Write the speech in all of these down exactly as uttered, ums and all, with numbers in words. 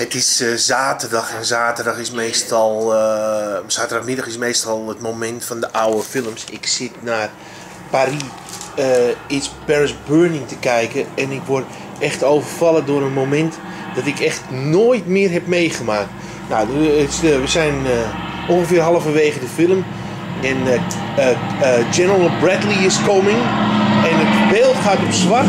Het is uh, zaterdag en zaterdag is meestal, uh, zaterdagmiddag is meestal het moment van de oude films. Ik zit naar Paris, uh, It's Paris Burning te kijken en ik word echt overvallen door een moment dat ik echt nooit meer heb meegemaakt. Nou, we zijn uh, ongeveer halverwege de film en uh, uh, uh, General Bradley is coming en het beeld gaat op zwart.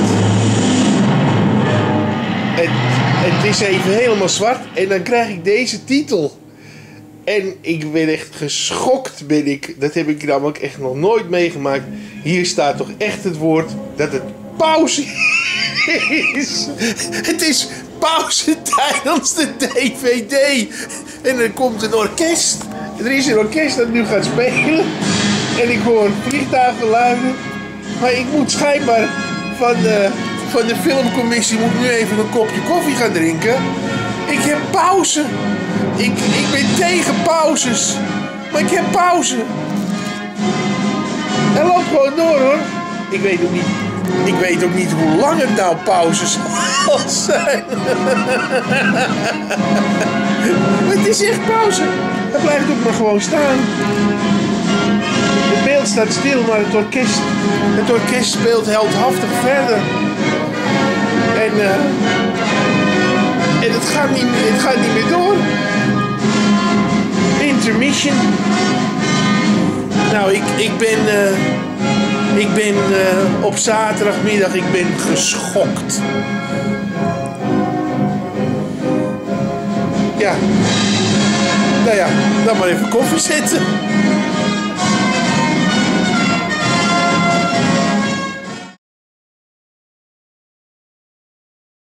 Het, het is even helemaal zwart en dan krijg ik deze titel. En ik ben echt geschokt, ben ik. Dat heb ik namelijk echt nog nooit meegemaakt. Hier staat toch echt het woord dat het pauze is. Het is pauze tijdens de D V D. En er komt een orkest. Er is een orkest dat nu gaat spelen. En ik hoor vliegtuiggeluiden. Maar ik moet schijnbaar van de... van de filmcommissie moet nu even een kopje koffie gaan drinken. Ik heb pauze. Ik, ik ben tegen pauzes. Maar ik heb pauze. En loopt gewoon door hoor. Ik weet ook niet. Ik weet ook niet hoe lang het nou pauzes zal zijn. Maar het is echt pauze. Het blijft ook maar gewoon staan. Het beeld staat stil, maar het orkest, het orkest speelt heldhaftig verder. En, uh, en het, gaat niet, het gaat niet meer door. Intermission. Nou, ik, ik ben, uh, ik ben uh, op zaterdagmiddag, ik ben geschokt. Ja. Nou ja, dan maar even koffie zetten.